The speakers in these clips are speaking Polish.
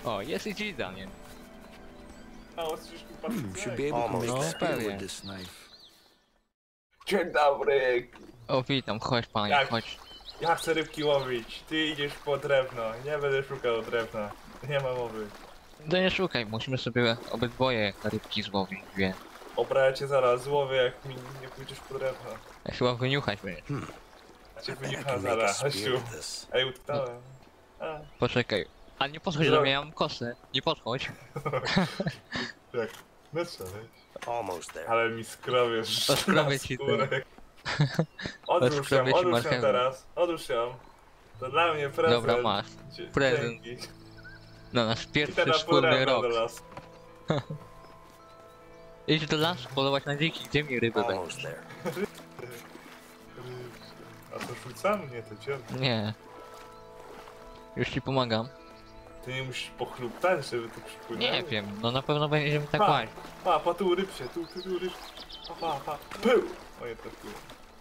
O, jest i dzida, nie? A ostrzyżki patrzcie. Should be able to No, make steel pewnie. with this knife. Dzień dobry. O, witam, chodź panie, Jak? chodź. Ja chcę rybki łowić. Ty idziesz po drewno. Nie będę szukał drewna. Nie ma mowy. No nie szukaj, musimy sobie obydwoje rybki złowić, wie. Dobra, ja cię zaraz złowię, jak mi nie pójdziesz po drewno. Ja chyba wyniuchać będziesz. Ja cię I bet I wyniecham can make a zaraz. spear Chodź tu. with this. Ej, utknąłem. A, Poczekaj. A nie podchodź do mnie, ja mam kosę. Nie podchodź. jak? No co? Almost there. Ale mi skrobiesz. Skrobię ci skórę. Odłóż Skrobię ją, ci odłóż ją marchewę. teraz. Odłóż ją. To dla mnie prezent. Dobra, masz. Prezent. Dzięki. No, nasz I pierwszy teraz wspólny rok. do lasu. Idź do lasu, polować na dziki, gdzie mi ryby będą? Almost there. A to rzucam? Nie, to cię. Nie. Już ci pomagam. Ty nie musisz pochluptać, żeby to przypłynęło? Nie wiem, no na pewno będziemy tak Pa. kłaść. Pa, tu ryb się, tu ryb. Pa. Pył! O, nie trafiłem.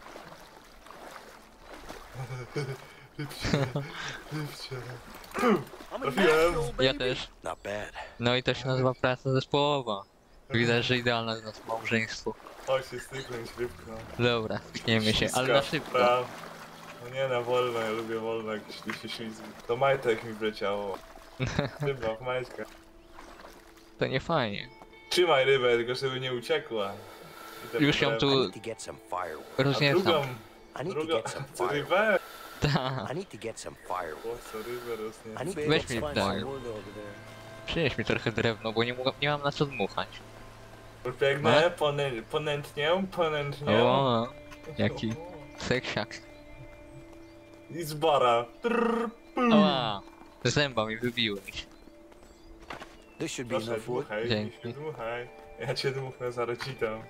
Ryb się. Pył! Trafiłem. Ja też. Not bad. No i to się nazywa praca zespołowa. Widać, że idealne jest nasze małżeństwo. Chodź się styknąć rybką. Dobra, stykniemy się, ale na szybko. No nie, na wolno, ja lubię wolno, jak się ślizgi. To majtek mi wleciało. Ryba w majtkach. To nie fajnie. Trzymaj rybę, tylko żeby nie uciekła. I te Już ją potem- I tu need to get some firewood. A rozniecam. drugą, I need to drugą, get some co firewood. rybę? Ta. I need to get some firewood. Po co rybę I rozniecać? need to Weź get mi some daj. firewood over there. Przynieś mi trochę drewno, bo nie mam na co dmuchać. Biegnę, ponętnię. O, jaki seksiak. I z bara. Trrr, pum. Ała, zęba mi wybiłeś. This should be Proszę, enough wood. dmuchaj, Dzięki. dmuchaj. Ja cię dmuchnę, zaraz ci tam.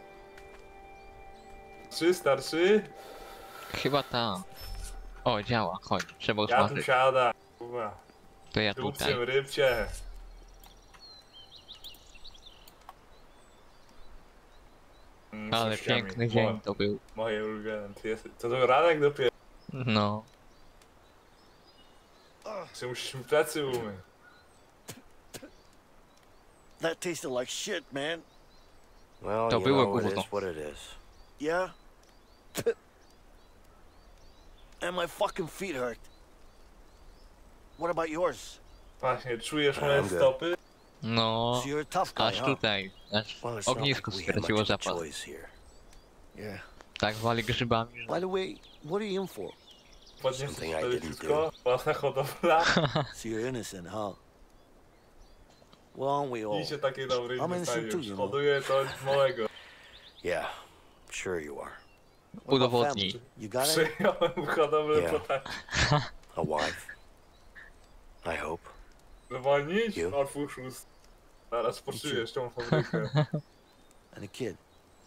Starczy? Chyba ta. O, działa, chodź, trzeba Ja tu usmażyć. siada. Kurwa. To ja tutaj. Rybcie. Ale Z piękny kościami. dzień to był. Moje ulubione. Ty jesteś... To ranek dopiero. No. Czy musisz mi plecy umyć? That tasted like shit, man. Well, To you było know, it gówno. is what it is. Yeah? And my fucking feet hurt. What about yours? Właśnie, czujesz moje I'm good. stopy? No. So you're a tough guy, Aż huh? tutaj. Aż Well, it's not ognisko like we had straciło much of a zapas. choice here. Yeah. Tak wali grzybami, że... By the way, what are you in for? Podniesiesz Something I wtedy didn't wszystko? Własna hodowla? So you're innocent, huh? Well, aren't we all? Idzie taki dobry I'm innocent too, dostaniesz. you know. Hoduję to małego. Yeah, sure you are. What about Udowodnij. family? You got it? Przyjąłem hodowlę Yeah. potem. A wife. I hope. Zwolnić? You? Orfuszust. Zaraz poczujesz tą fabrykę. And a kid.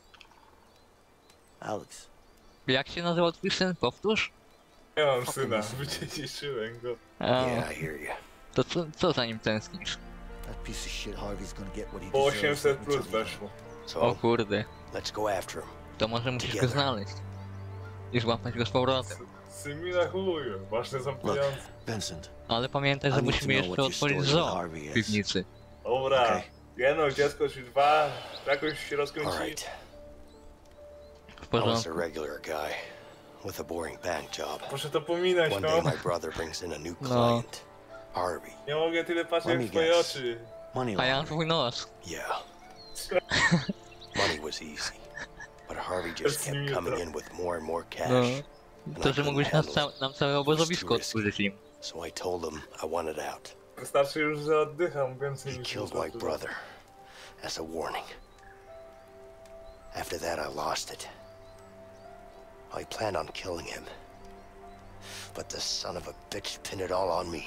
Alex. Jak się nazywał twój syn? Powtórz? Nie mam syna, wydziedziczyłem go. A, Yeah, I hear you. to co za nim tęsknisz? That piece of shit Harvey's gonna get what he Po deserves. 800 let me plus tell you. weszło. O So, kurde. let's go after him. To może musisz go Together. znaleźć. I złapać go z powrotem. Symi na chuju, ważne są Look, pieniądze. Vincent. Ale pamiętaj, że I need to musimy know jeszcze what your otworzyć story zoo with Harvey w is. piwnicy. Dobra, Okej. jedno dziecko czy dwa, jakoś się All rozkręci. right. W I was a porządku. regular guy with a boring bank job. Proszę to pominąć, One day no. my brother brings in a new No. client, Harvey. Nie mogę tyle patrzeć Let w me twoje guess. oczy. Money A ja mam laundering. twój nos. Yeah. Money was easy, but Harvey just kept coming in with more and more cash. No. To, że mógłbyś nam całe obozowisko risky. otworzyć im. So I told him I wanted out. Wystarczy już, że oddycham więcej He niż killed my brother as a warning. After that, I lost it. I planned on killing him, but the son of a bitch pinned it all on me.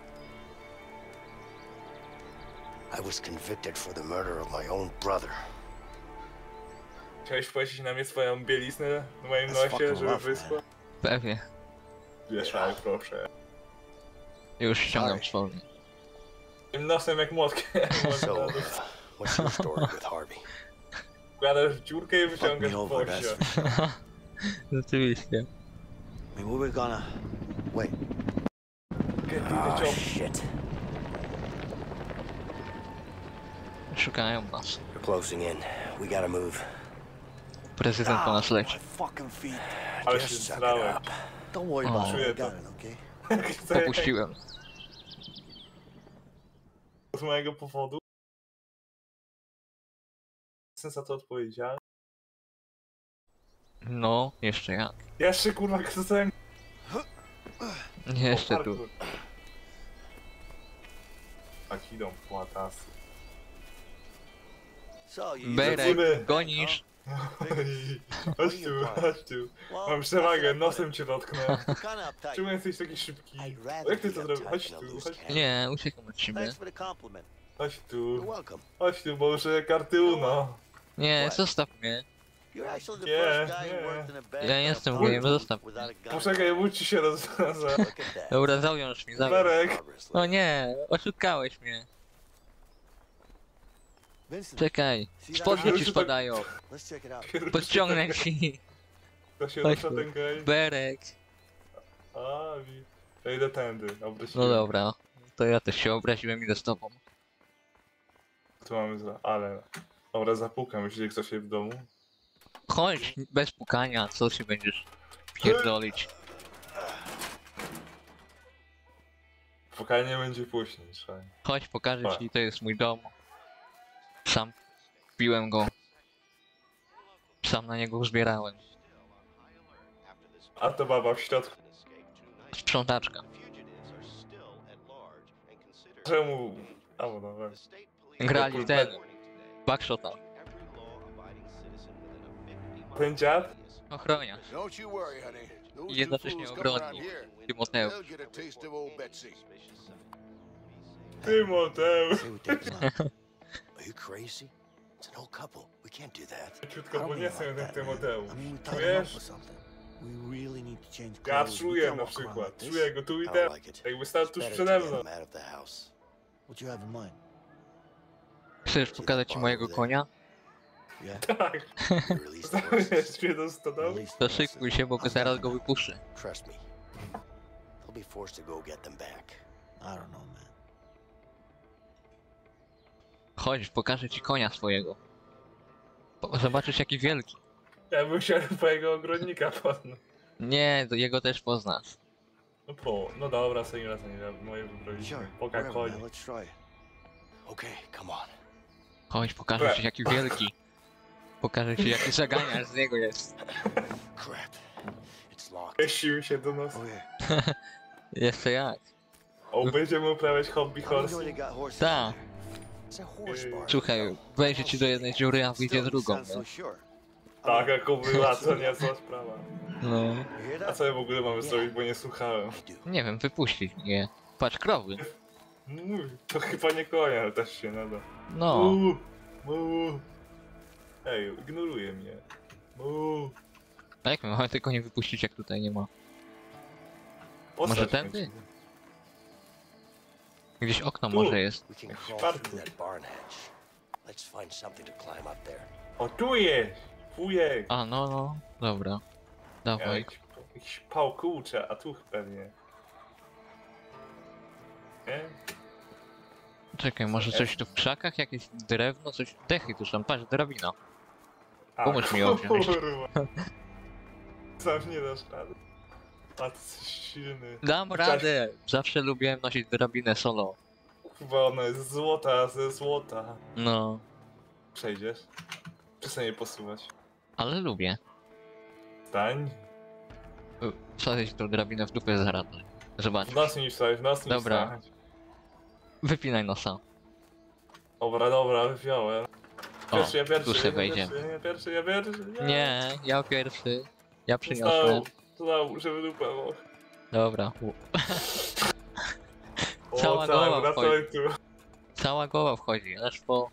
I was convicted for the murder of my own brother. Chciałeś płacić na mnie swoją bieliznę na moim That's nosie, fucking żeby rough, wyschła? Pewnie. Wieszaj, proszę. Już ściągam Sorry. swoje. Tym nosem jak młotkiem. So, what's your story with Harvey? Wkładasz w dziurkę i Fuck wyciągasz me over, pościa. that's for sure. Rzeczywiście. I mean, we were gonna... Wait. Kiedy Oh, wyciąg... shit. Szukają nas. They're closing in. We gotta move. Prezydent po nas My leci. fucking feet. Ale się Just suck it zrałem. up. Don't worry Oh. about it. I Czuję got to. it, okay? Popuściłem. Z mojego powodu. Jestem za to odpowiedzialny. No, jeszcze jak. Jeszcze kurwa kto Jeszcze tu. Tak idą płatasy. So you Berek, Lecimy. gonisz. Chodź tu, chodź tu. Well, Mam przewagę, that's nosem cię dotknę. kinda uptight. Czemu jesteś taki szybki? I'd rather Jak ty be to zrobisz? uptight Chodź than a tu, loose chodź, cannon. Nie, uciekam od ciebie. Thanks for the compliment. chodź You're tu. welcome. Chodź tu, bo użyję karty Uno. Nie, zostaw mnie. You're actually the Yeah, first guy who yeah. worked in a bank Ja and jestem a farm gejem, zostaw. without a gun. Poczekaj, łódź ci się rozwiąza. Look at that. Dobra, zawiąż mi, zawiąż. Berek. Progress, O Lee. nie, oszukałeś mnie. Vincent, Czekaj, spodnie ci spadają. let's check it out. Podciągnę ci. To się Chodź rusza tu. ten gej. Berek. A, ja idę tędy, No obróciłem. dobra, to ja też się obraziłem, idę z tobą. Tu mamy ale... Dobra, zapukam, jeśli ktoś jest w domu. Chodź, bez pukania, co się będziesz pierdolić. Pukanie będzie później, trzeba. Chodź, pokażę ci, to jest mój dom. Sam piłem go. Sam na niego zbierałem. A to baba w środku. Sprzątaczka. Czemu? A, bo dobra. Grali ten, backshota. Ten dziad? Ochroniarz. Don't you worry, honey. Those I two jednocześnie fools come around obrońnik. here, Tymoteusz. they'll get a taste of old Betsy. Tymoteusz. Say what they plan. Are you crazy? It's an old couple. We can't do that. Ciutko podniosę ten Tymoteusz. I mean, we tied him up Czujesz? or something. We really need to change Ja clothes. We czuję can't na walk around przykład. like this. Czuję go tu i I teraz. don't like it. Jakby stał It's tuż better przede to get mną. them out of the house. What you have in mind? Chcesz pokazać ci mojego konia? Yeah? Tak. You release the horses. Jest mnie do stodoły. Release To the szykuj się, bo zaraz go wypuszczę. Trust me. They'll be forced to go get them back. I don't know, man. Chodź, pokażę ci konia swojego. Zobaczysz jaki wielki. Ja bym chciał twojego ogrodnika poznać. Nie, to jego też poznasz. No dobra, sobie razem, moje wybraliśmy. Sure. Poka Whatever, koń. man. Let's try it. Okay, come on. Chodź, pokażę ci jaki wielki. Pokażę ci jaki zaganiacz z niego jest. Crap. It's locked. Mieści mi się do nas. Oh, yeah. Jeszcze jak. O, będziemy uprawiać hobby How many horsey. they got horses? Ta, It's a horse bar. słuchaj, wejdzie ci do jednej dziury, a wyjdzie Still, drugą, sounds so nie? sure. Tak, jak była, to niezła sprawa. No, You hear A that? co ja w ogóle mamy zrobić, bo nie słuchałem. I do. nie wiem, wypuścić je. Patrz, krowy. To chyba nie konia, ale też się nada. No, Mu. Ej, ignoruje mnie. Mu. a jak my mamy tylko nie wypuścić, jak tutaj nie ma? Postać Może tędy? będzie. Gdzieś okno Tu. może jest. We can crawl Sparku. through that barn hatch. Let's find something to climb up there. O, tu jest! Wujek! A, no, dobra. Dawaj. Jakiś pał kurczę, a tu pewnie. Nie? Czekaj, może coś tu w krzakach? Jakieś drewno? Coś? Dechy tu są, patrz, drabina. A, Pomóż mi ją wziąć. kurwa. Sam nie dasz rady. A ty jesteś silny. Dam radę! Zawsze lubiłem nosić drabinę solo. Chyba ona jest złota ze złota. No, Przejdziesz? Przestań je posuwać. ale lubię. Stań. Wsadzić tą drabinę w dupę zaraz. Zobacz. W nas nie wstać, w nas nie Dobra. wstać. Wypinaj nosa. Dobra, wypiąłem. O, Pierwszy, ja pierwszy, tu se ja wejdziemy. pierwszy, ja pierwszy. Nie, ja pierwszy. Ja przyniosłem. Został, żeby dupę było. Dobra. O, Cała tak, głowa wracaj tu. Cała głowa wchodzi, aż po...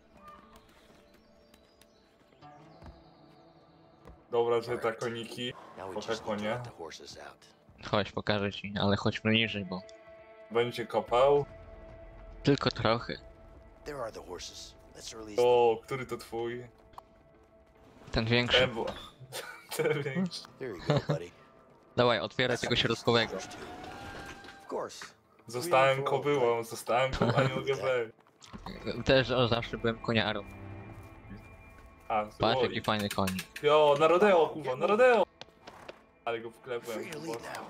Dobra, że ta koniki. Now we Poka just need to konia. let the horses out. Chodź, pokażę ci, ale chodźmy niżej, bo... Będzie kopał. Tylko trochę. There are the horses. Let's release them. O, który to twój? Ten większy. Ten, bo... Ten większy. There you go, buddy. Dawaj, otwieraj tego środkowego. Others too. Of course. Zostałem kobyłą, zostałem kobyłą, nie mogę wejść. Też zawsze byłem koniarą. A, Patrz oj. jaki fajny koń. Jo, na rodeo, kurwa, na rodeo! Ale go wklepłem. Free to leave now.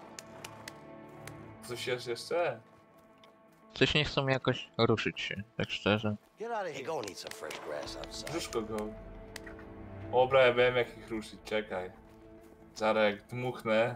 Coś jest jeszcze? Coś nie chcą jakoś ruszyć się, tak szczerze. Get out of Hey, here. go and eat some fresh grass outside. Brzuszko go. Dobra, ja wiem jak ich ruszyć, czekaj. Zarek, dmuchnę.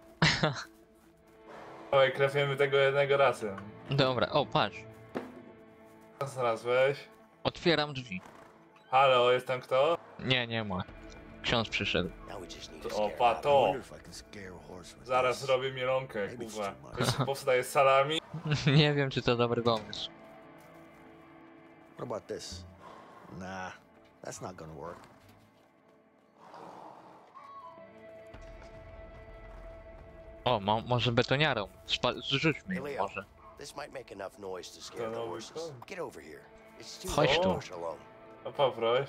Oj, klepiemy tego jednego razem. Dobra, o patrz. Raz weź. Otwieram drzwi. Halo, jest tam kto? Nie, nie ma. Ksiądz przyszedł. Now we just need to O, scare pa, him out. to. Wonder if I can scare a horse with Zaraz this. robię mielonkę, Maybe it's kurwa. too much. Jeszcze powstaje z salami. Nie wiem czy to dobry pomysł. What about this? Nah, that's not gonna work. O, może betoniarą. Zrzućmy ją Hey, Leo. może. This might make enough noise to scare the no, we horses. can't. Get over here. It's too Chodź hard to tu. push alone. A poproś.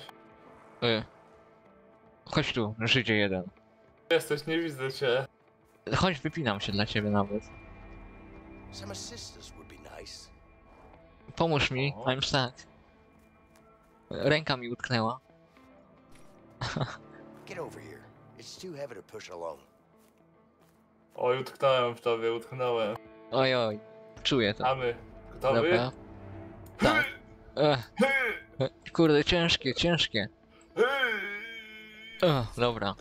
Chodź tu, Żydzie jeden. Jesteś, nie widzę cię. Chodź, wypinam się dla ciebie nawet. Some assistance would be nice. Pomóż mi, O. I'm stuck. Ręka mi utknęła. Get over here. It's too heavy to push alone. Oj, utknąłem w tobie, utknąłem. Oj, oj, czuję to. A my, gotowy? Dobra. Tak. Kurde, ciężkie, ciężkie. Dobra.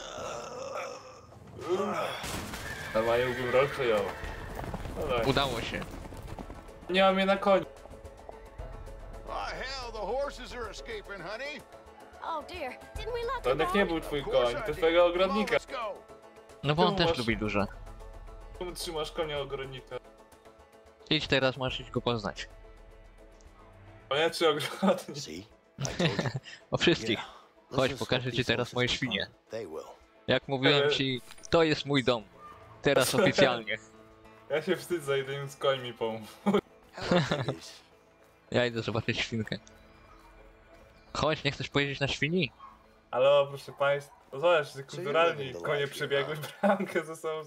Dawaj, mógłbym rol przejął. Dawaj. Udało się. Nie mam je na koniu. Oh, hell, the horses are escaping, honey. Oh dear, didn't we lock To the jednak nie barn? był twój Of course koń, I to did. twojego Come on, ogrodnika. let's go. No bo on Ty też masz- lubi duże. Czemu trzymasz konia ogrodnika? Idź teraz, masz iść go poznać. Konia czy ogrodnik? See? I told you. O wszystkich. Yeah. Let's Chodź, just pokażę hope ci these teraz horses moje can świnie. follow. They will. Jak mówiłem ci, to jest mój dom. Teraz oficjalnie. Ja się wstydzę, idę im z końmi pomóc. Hello, piggies. Ja idę zobaczyć świnkę. Chodź, nie chcesz pojeździć na świni? Ale proszę państwa, no zobacz, że So kulturalni you're living the konie life, przebiegły huh? bramkę ze sobą.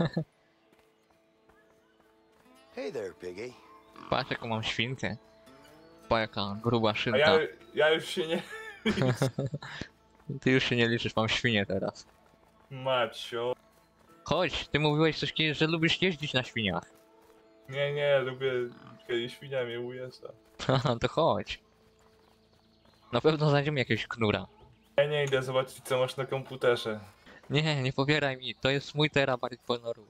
Hey there, piggy. Patrz jaką mam świnkę. Pa jaka gruba A szynka. ja już się nie... Ty już się nie liczysz, mam świnię teraz. Macio. Chodź, ty mówiłeś coś kiedyś, że lubisz jeździć na świniach. Nie, lubię, kiedy świnia mnie ujeżdża. Haha, to chodź. Na pewno znajdziemy jakiegoś knura. Ja nie idę zobaczyć, co masz na komputerze. Nie, nie pobieraj mi, to jest mój terabajt ponoru.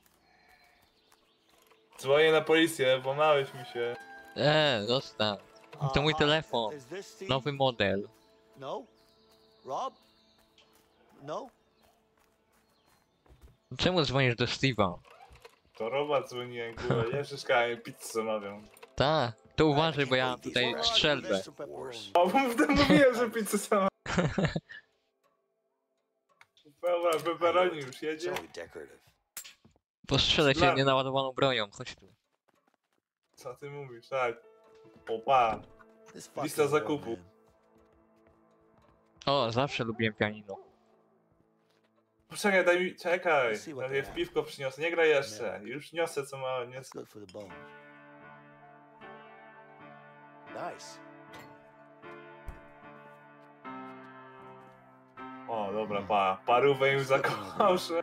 Dzwonię na policję, włamałeś mi się. Zostaw. To mój telefon. Is this Steve? Nowy model. No? Rob? No? Czemu dzwonisz do Steve'a? To Roba dzwoniłem, kurwa, nie przeszkałem, pizzę zamawiam. Tak, to uważaj, bo ja tutaj strzelbę. O, mówiłem, że pizzę zamawiam. Dobra, pepperoni już It's jedzie. only decorative. Postrzelę cię Dla- nienaładowaną bronią, chodź tu. Co ty mówisz, tak? Opa. This fucking Lista war, zakupu. man. O, zawsze lubiłem pianino. Poczekaj, daj mi, czekaj. Let's see what Najpierw they piwko przyniosę, nie graj jeszcze. Już niosę co ma, nie. That's good for the bones. Nice. O, dobra, parówę im zakoszę.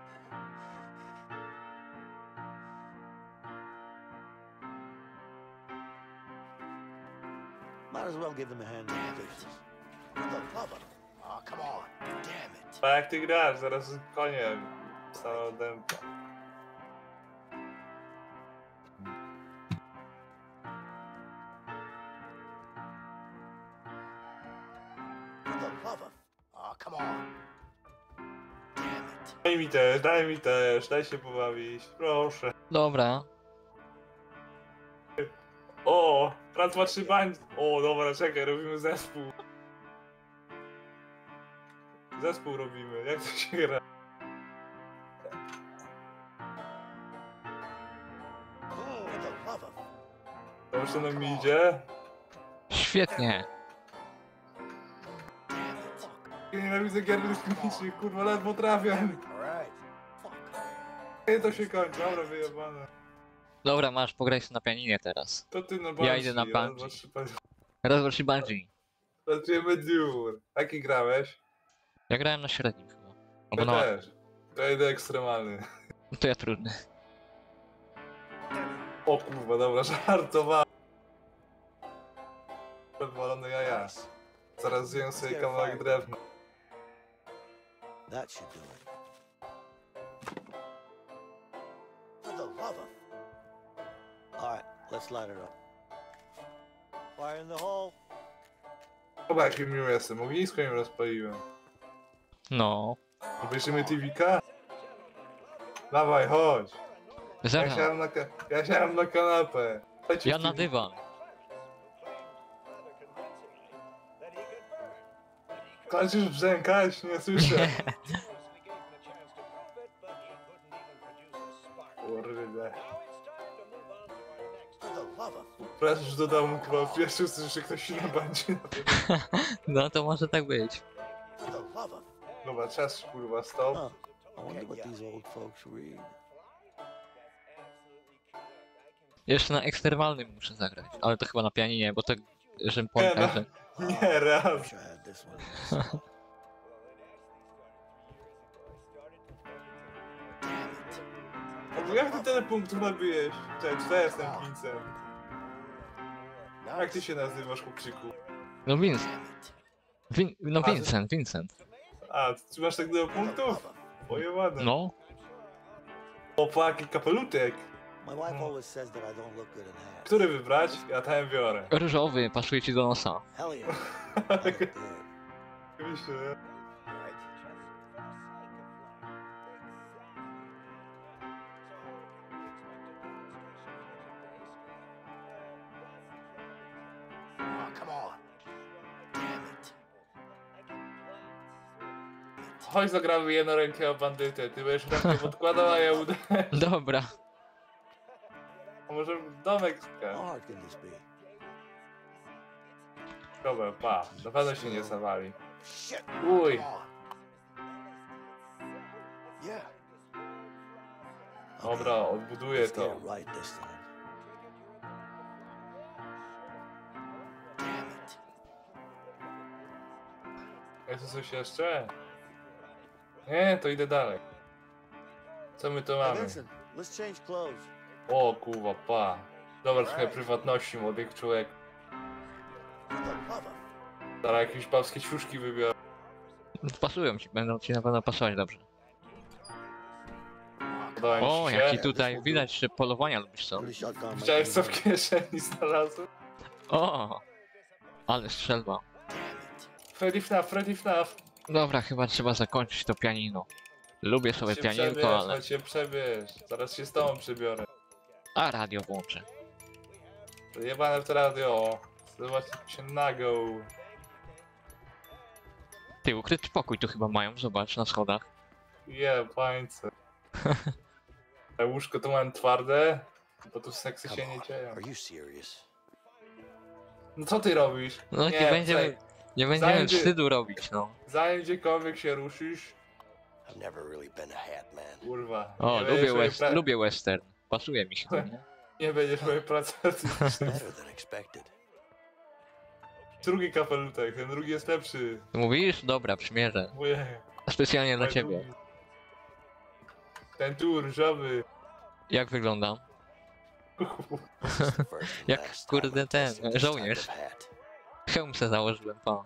Might as well give them a hand. Damn with it. this. For the love of... Oh, come on. Damn it. A jak ty grasz, zaraz z koniem staną dęba. For the love of... Oh, come on. Damn it. Daj mi też, daj się pobawić, proszę. Dobra. O, raz, dwa, trzy bań. O, dobra, czekaj, robimy zespół. Zespół robimy, jak to się gra? For the love of... Dobrze nam idzie. Świetnie. Damn it. Ja nienawidzę gier rytmicznych, kurwa, ledwo trafiam. Alright. Fuck. Nie to się kończy, dobra, wyjebane. Dobra, masz, pograj sobie na pianinie teraz. To ty na Ja idę na Banshee, Banshee. raz, dwa, trzy, Raz, dwa, trzy, Bungie. Pracujemy dur. Jaki grałeś? Ja grałem na średnim chyba. Albo Ja na... też. To idę ekstremalny. To ja trudny. O kurwa, dobra, żartowałem. Podwalone jaja. Zaraz zjem sobie kawałek drewna. That should do it. For the love of... Alright, let's light it up. Fire in the hole. Chyba jaki miły jestem, ognisko im rozpaliłem. No. Obejrzymy TV-ka? Dawaj, chodź. Ja Zaraz. siadam na kanapę. Chodźcie Ja w na TV. dywan. Kończysz brzękać? Nie słyszę. Kurde. For the love of... Wracasz do domu, chyba pierwszy usłyszy, że ktoś się będzie. No to może tak być. For the love of... Dobra, czas kurwa, stop. Huh. I wonder what these old folks read. Jeszcze na ekstremalnym muszę zagrać, ale to chyba na pianinie, bo tak, że Nie, pamiętam, no. Nie, raz. Wish I had this one. Jak ty tyle punktów nabiłeś? Cześć, to jestem Vincent. Jak ty się nazywasz, chłopczyku? No Vincent. No Vincent. A, ty masz tak dużo punktów? Moje ładne. No. Opa, jaki kapelutek. My wife always says that I don't look good in hats. Który wybrać? Ja ten biorę. Różowy, pasuje ci do nosa. Hell yeah. I look good. Oczywiście. Alright. Oh, come on. Damn it. Chodź zagramy jednorękiego bandytę. Ty będziesz rękę podkładał, a ja udę. Dobra. A może domek How ska. hard can this be? Dobra, pa. Na pewno się nie zawali. Shit. Uj. Come on. Yeah. Dobra, odbuduję Let's get to. it right this time. Damn it. Jest tu coś jeszcze? Nie, to idę dalej. Co my tu Hey, mamy? Vincent, let's change clothes. O kurwa, pa. Dobra, trochę prywatności młodych człowiek. For the love of... Teraz jakieś babskie ciuszki wybiorę. Pasują ci, będą ci na pewno pasować dobrze. Podoba mi O, się. jaki tutaj widać, że polowania lubisz co? Really shotgun my Widziałeś co w team. kieszeni znalazłem? O! Ale strzelba. Freddy FNAF, Freddy FNAF. Dobra, chyba trzeba zakończyć to pianino. Lubię sobie pianinko, ale... Chodź się przebierz. Zaraz się z tobą przebiorę. A radio włączę. Jebane w to radio. Zobacz się nago. Ty, ukryty pokój tu chyba mają, zobacz, na schodach. Jebańce. A łóżko to mam twarde, bo tu seksy się Come nie on. dzieją. Are you serious? No co ty robisz? No nie będziemy... Nie będziemy Zajęty- wstydu robić, no. Zanim gdziekolwiek się ruszysz, I've never really been a hat man. kurwa. O, nie będziesz mojej lubię western. Pasuje mi się to, nie? Nie będziesz mojej pracy artystycznej. Better than expected. Drugi kapelutek, ten drugi jest lepszy. Mówisz? Dobra, przymierzę. Moje. Specjalnie dla ciebie. Ten tu różowy. Jak wyglądam? This is the first and Jak last time kurde I'm ten, testing this żołnierz. type of hat. Hełm se założyłem, pa.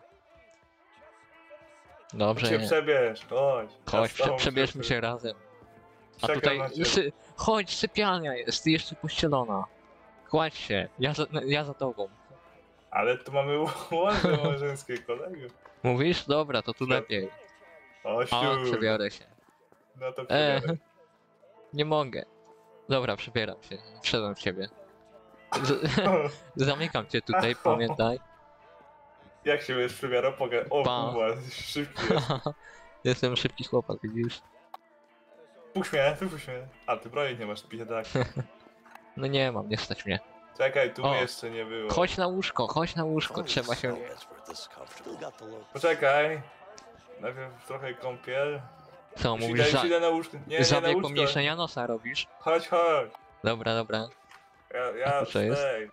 Się Dobrze, przebierz, chodź. chodź, przebierzmy się razem. A Czekam tutaj, na ciebie. chodź, sypialnia jest, jeszcze pościelona. Kładź się, ja za tobą. Ale tu mamy ładne małżeńskie kolego. Mówisz? Dobra, to tu Prze- lepiej. O, A, siu. przebiorę się. No to przebieraj. Nie mogę. Dobra, przebieram się, wszedłem w ciebie. Zamykam cię tutaj, pamiętaj. Jak się będziesz przebierał? O Pa. kurwa, szybki jest. Jestem szybki chłopak, widzisz? Puść mnie, wypuść mnie. A, ty broni nie masz, biedak. No nie mam, nie stać mnie. Czekaj, tu O. mnie jeszcze nie było. Chodź na łóżko, trzeba się... That's where this is comfortable. Still got the look. Poczekaj. Najpierw trochę kąpiel. Co, Już mówisz, idę na łóżko. Nie na zabieg łóżko. pomniejszenia nosa robisz? Chodź, chodź. Dobra, dobra. Ja Co jest? stay.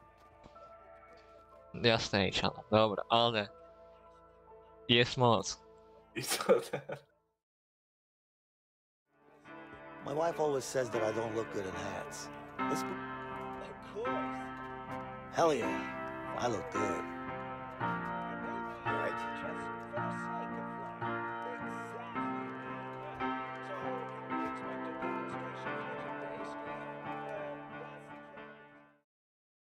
Jasne, siano. Dobra, ale... Jest moc. I co teraz? My wife always says that I don't look good in hats. This. Of course. Hell yeah. I look good.